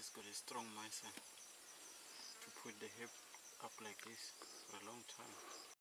he's got a strong muscle to put the hip up like this for a long time.